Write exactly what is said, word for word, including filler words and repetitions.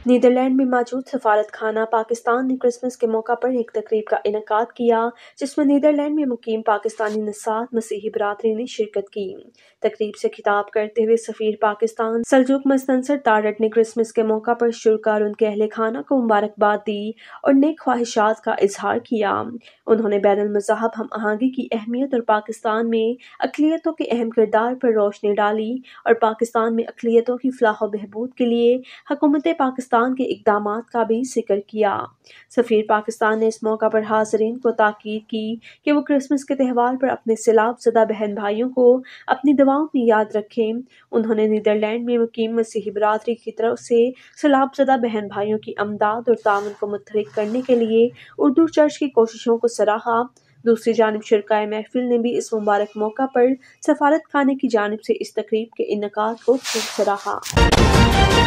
Netherlands में मौजूद सफारत खाना पाकिस्तान ने क्रिसमस के मौका पर एक तकरीब का इनेकाद किया, जिसमें नीदरलैंड में मुकीम पाकिस्तानी नस्सात मसीही बरादरी ने शिरकत की। तकरीब से खिताब करते हुए सफीर पाकिस्तान सल्जूक मस्तनसर तारट ने क्रिसमस के मौका पर शुरा और उनके अहले खाना को मुबारकबाद दी और नेक ख्वाहिशात का इजहार किया। उन्होंने बैनुल मज़हब हम आहंगी की अहमियत और पाकिस्तान में अक़लियतों के अहम किरदार पर रोशनी डाली और पाकिस्तान में अक़लियतों की फलाह व बहबूद के लिए हुकूमत पाकिस्तान के इक़दामात का भी जिक्र किया। सफ़ीर पाकिस्तान ने इस मौका पर हाज़रीन को ताकीद की कि वो क्रिसमस के त्यौहार पर अपने सैलाब-ज़दा बहन भाइयों को अपनी दुआओं में याद रखें। उन्होंने नीदरलैंड में मुकीम मसीही बरादरी की तरफ से सैलाब-ज़दा बहन भाइयों की अमदाद और ताउन को मुतहरिक करने के लिए उर्दू चर्च की कोशिशों को सराहा। दूसरी जानिब शुरकाए महफिल ने भी इस मुबारक मौका पर सफारत खाने की जानिब से इस तकरीब के इनेकाद को खूब सराहा।